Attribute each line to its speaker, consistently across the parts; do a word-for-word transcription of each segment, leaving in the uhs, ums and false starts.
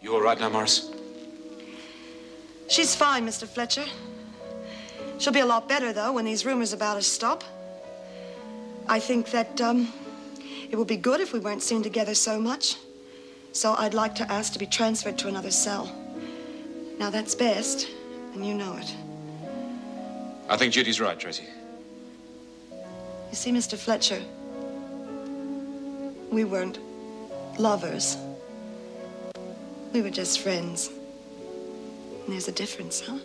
Speaker 1: You all right now, Morris?
Speaker 2: She's fine, Mister Fletcher. She'll be a lot better, though, when these rumors about us stop. I think that, um, it would be good if we weren't seen together so much. So I'd like to ask to be transferred to another cell. Now, that's best, and you know it.
Speaker 1: I think Judy's right, Tracy.
Speaker 2: You see, Mister Fletcher, we weren't lovers. We were just friends. And there's a difference, huh?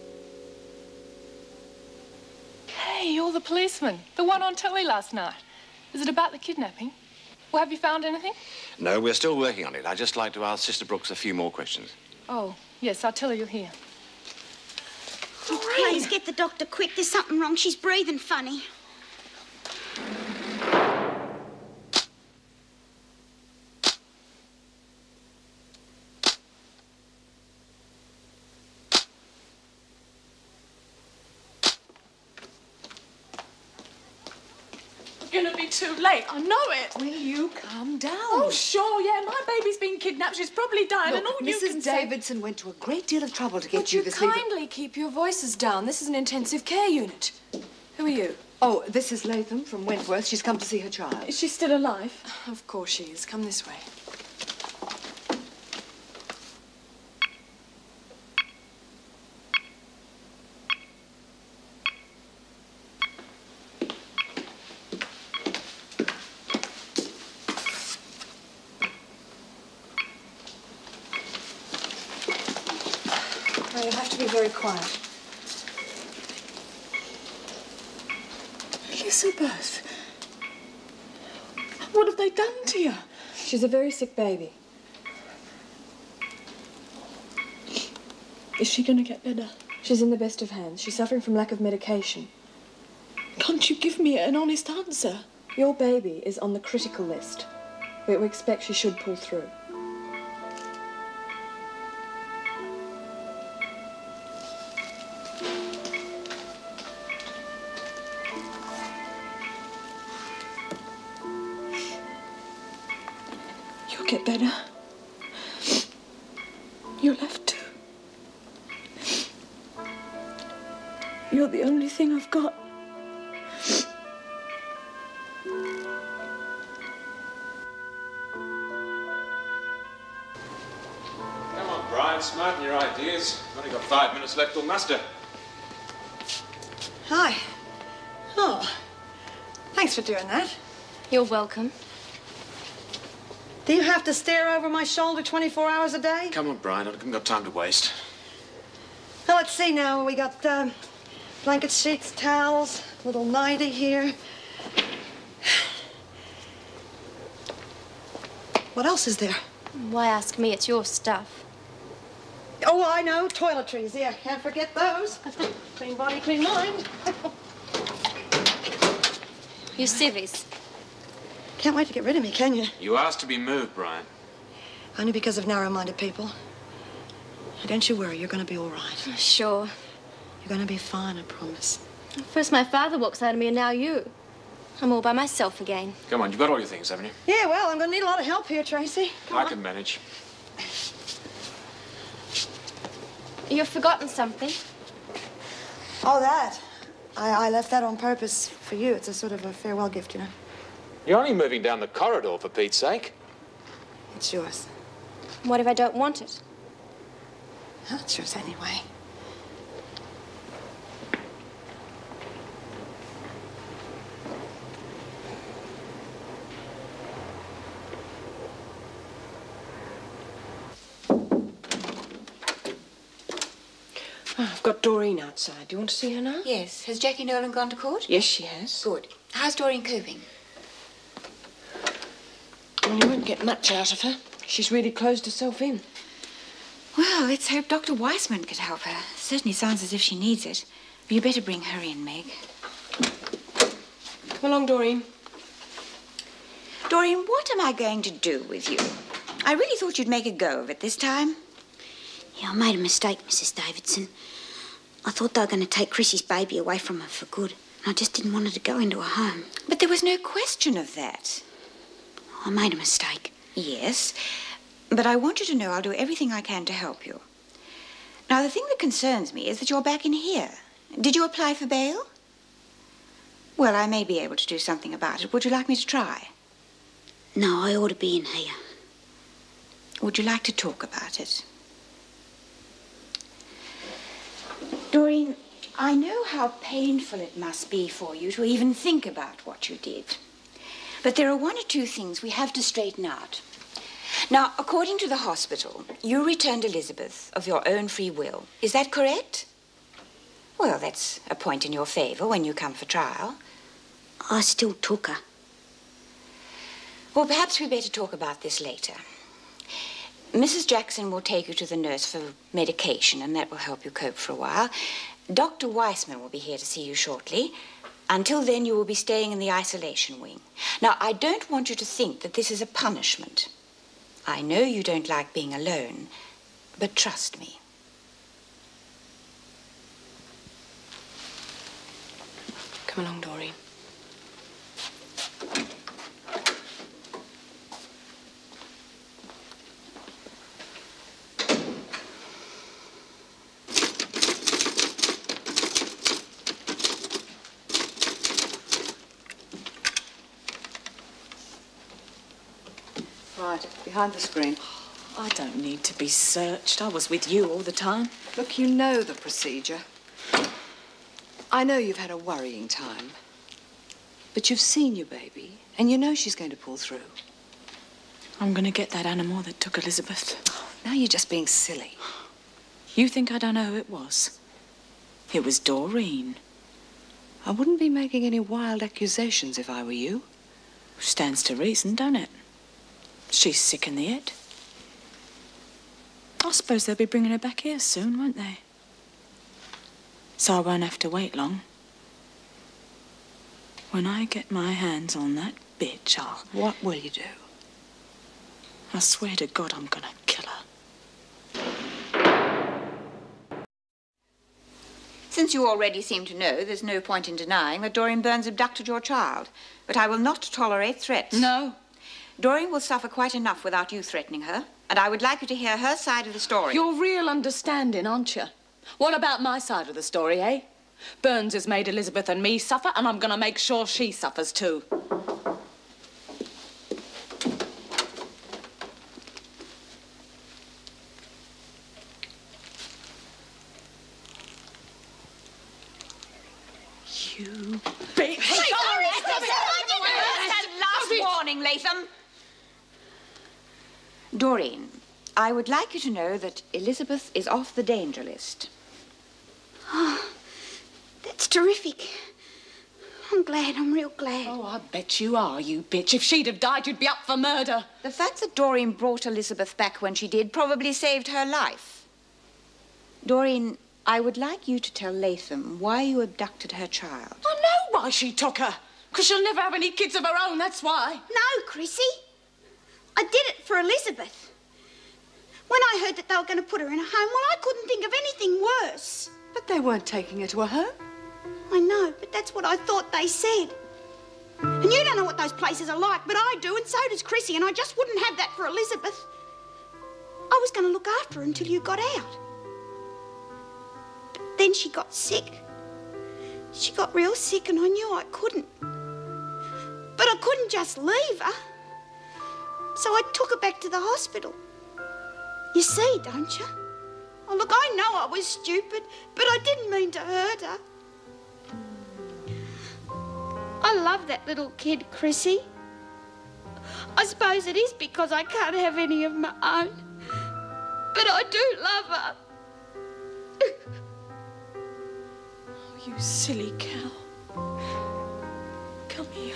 Speaker 3: Hey, you're the policeman. The one on telly last night. Is it about the kidnapping? Well, have you found anything?
Speaker 4: No, we're still working on it. I'd just like to ask Sister Brooks a few more questions.
Speaker 3: Oh, yes, I'll tell her you're here.
Speaker 5: Oh, please get the doctor quick. There's something wrong. She's breathing funny.
Speaker 3: Gonna be too late. I know it.
Speaker 6: Will you calm down?
Speaker 3: Oh, sure, yeah. My baby's been kidnapped. She's probably dying,
Speaker 6: Look,
Speaker 3: and all you
Speaker 6: Missus
Speaker 3: can say...
Speaker 6: Davidson went to a great deal of trouble to get
Speaker 7: Would
Speaker 6: you
Speaker 7: you
Speaker 6: this leave.
Speaker 7: kindly keep your voices down? This is an intensive care unit. Who are you?
Speaker 6: Oh, this is Latham from Wentworth. She's come to see her child.
Speaker 3: Is she still alive?
Speaker 7: Of course she is. Come this way.
Speaker 2: Now, you have to be very quiet.
Speaker 3: Elizabeth. What have they done to you?
Speaker 7: She's a very sick baby.
Speaker 3: Is she gonna get better?
Speaker 7: She's in the best of hands. She's suffering from lack of medication.
Speaker 3: Can't you give me an honest answer?
Speaker 7: Your baby is on the critical list, but we expect she should pull through.
Speaker 3: You'll get better. You'll have to. You're the only thing I've got.
Speaker 1: Come on, Brian, smarten your ideas. We've only got five minutes left till muster.
Speaker 2: Hi. Oh, thanks for doing that.
Speaker 8: You're welcome.
Speaker 2: Do you have to stare over my shoulder twenty-four hours a day?
Speaker 1: Come on, Brian, I haven't got time to waste.
Speaker 2: Well, let's see now. We got um, blanket sheets, towels, little nightie here. What else is there?
Speaker 8: Why ask me? It's your stuff.
Speaker 2: Oh, I know. Toiletries. Yeah, can't forget those. Clean body, clean mind.
Speaker 8: Your civvies.
Speaker 2: Can't wait to get rid of me, can you?
Speaker 1: You asked to be moved, Brian.
Speaker 2: Only because of narrow-minded people. Now, don't you worry. You're going to be all right.
Speaker 8: Oh, sure.
Speaker 2: You're going to be fine, I promise.
Speaker 8: First my father walks out of me, and now you. I'm all by myself again.
Speaker 1: Come on, you've got all your things, haven't you?
Speaker 2: Yeah, well, I'm going to need a lot of help here, Tracy. Come
Speaker 1: I
Speaker 2: on.
Speaker 1: can manage.
Speaker 8: You've forgotten something.
Speaker 2: Oh, that. I, I left that on purpose for you. It's a sort of a farewell gift, you know.
Speaker 1: You're only moving down the corridor, for Pete's sake.
Speaker 2: It's yours.
Speaker 8: What if I don't want it?
Speaker 2: Huh, it's yours anyway.
Speaker 6: Oh, I've got Doreen outside. Do you want to see her now?
Speaker 5: Yes. Has Jackie Nolan gone to court?
Speaker 6: Yes, she has.
Speaker 5: Good. How's Doreen coping?
Speaker 6: Well, you won't get much out of her. She's really closed herself in.
Speaker 5: Well, let's hope Doctor Weissman could help her. Certainly sounds as if she needs it. But you better bring her in, Meg.
Speaker 6: Come along, Doreen.
Speaker 5: Doreen, what am I going to do with you? I really thought you'd make a go of it this time.
Speaker 9: Yeah, I made a mistake, Missus Davidson. I thought they were going to take Chrissy's baby away from her for good. And I just didn't want her to go into a home.
Speaker 5: But there was no question of that.
Speaker 9: I made a mistake.
Speaker 5: Yes, But I want you to know I'll do everything I can to help you. Now, the thing that concerns me is that you're back in here. Did you apply for bail? Well, I may be able to do something about it. Would you like me to try?
Speaker 9: No, I ought to be in here.
Speaker 5: Would you like to talk about it? Doreen, I know how painful it must be for you to even think about what you did. But there are one or two things we have to straighten out. Now, according to the hospital, you returned Elizabeth of your own free will. Is that correct? Well, that's a point in your favor when you come for trial.
Speaker 9: I still took her.
Speaker 5: Well, perhaps we better talk about this later. Missus Jackson will take you to the nurse for medication, and that will help you cope for a while. Doctor Weissman will be here to see you shortly. Until then, you will be staying in the isolation wing. Now, I don't want you to think that this is a punishment. I know you don't like being alone, but trust me.
Speaker 6: Come along, Doreen.
Speaker 10: Right, behind the screen.
Speaker 11: I don't need to be searched. I was with you all the time.
Speaker 10: Look, you know the procedure. I know you've had a worrying time. But you've seen your baby, and you know she's going to pull through.
Speaker 11: I'm going to get that animal that took Elizabeth.
Speaker 10: Oh, now you're just being silly.
Speaker 11: You think I don't know who it was? It was Doreen.
Speaker 10: I wouldn't be making any wild accusations if I were you.
Speaker 11: Stands to reason, don't it? She's sick in the head. I suppose they'll be bringing her back here soon, won't they? So I won't have to wait long. When I get my hands on that bitch, I'll...
Speaker 10: What will you do?
Speaker 11: I swear to God I'm gonna kill her.
Speaker 5: Since you already seem to know, there's no point in denying that Doreen Burns abducted your child. But I will not tolerate threats.
Speaker 11: No.
Speaker 5: Doreen will suffer quite enough without you threatening her, and I would like you to hear her side of the story.
Speaker 3: You're real understanding, aren't you? What about my side of the story, eh? Burns has made Elizabeth and me suffer, and I'm going to make sure she suffers too.
Speaker 11: You bitch!
Speaker 5: Hey, that's a last warning, Latham. Doreen, I would like you to know that Elizabeth is off the danger list.
Speaker 9: Oh, that's terrific. I'm glad, I'm real glad.
Speaker 3: Oh, I bet you are, you bitch. If she'd have died, you'd be up for murder.
Speaker 5: The fact that Doreen brought Elizabeth back when she did probably saved her life. Doreen, I would like you to tell Latham why you abducted her child.
Speaker 3: I know why she took her. Because she'll never have any kids of her own, that's why.
Speaker 9: No, Chrissy. I did it for Elizabeth. When I heard that they were going to put her in a home, well, I couldn't think of anything worse.
Speaker 10: But they weren't taking her to a home.
Speaker 9: I know, but that's what I thought they said. And you don't know what those places are like, but I do, and so does Chrissy, and I just wouldn't have that for Elizabeth. I was going to look after her until you got out. But then she got sick. She got real sick, and I knew I couldn't. But I couldn't just leave her. So I took her back to the hospital. You see, don't you? Oh, look, I know I was stupid, but I didn't mean to hurt her. I love that little kid, Chrissy. I suppose it is because I can't have any of my own. But I do love her.
Speaker 11: Oh, you silly cow. Come here.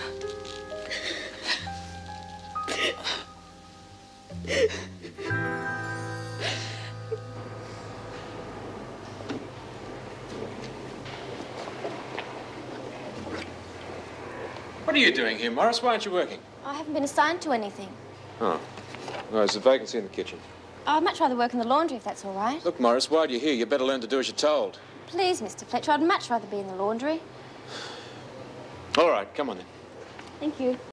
Speaker 1: What are you doing here, Morris? Why aren't you working?
Speaker 8: I haven't been assigned to anything.
Speaker 1: Oh. No, there's a vacancy in the kitchen.
Speaker 8: I'd much rather work in the laundry if that's all right.
Speaker 1: Look, Morris, while you're here, you better learn to do as you're told.
Speaker 8: Please, Mister Fletcher, I'd much rather be in the laundry.
Speaker 1: All right, come on then.
Speaker 8: Thank you.